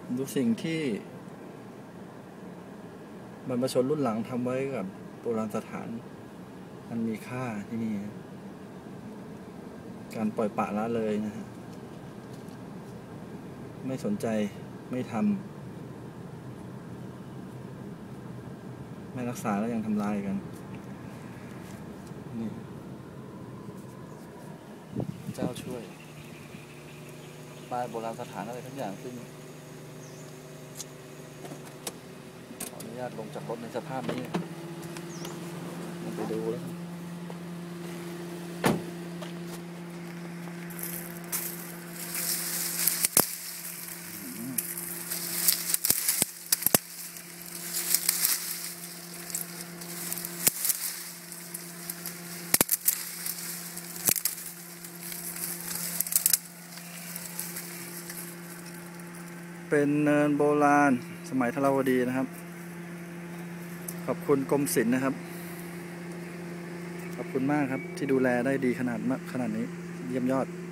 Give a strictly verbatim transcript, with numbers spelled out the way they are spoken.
ดูสิ่งที่บรรพชนรุ่นหลังทำไว้กับโบราณสถานมันมีค่าที่นี่การปล่อยปละละเลยนะฮะไม่สนใจไม่ทำไม่รักษาแล้วยังทำลายกันนี่เจ้าช่วยป้ายโบราณสถานอะไรทั้งอย่างซึ่งขออนุญาตลงจากรถในสภาพนี้ไปดูแล้วเป็นเนินโบราณสมัยธรวดีนะครับขอบคุณกรมศิลป์นะครับขอบคุณมากครับที่ดูแลได้ดีขนาดมากขนาดนี้เยี่ยมยอด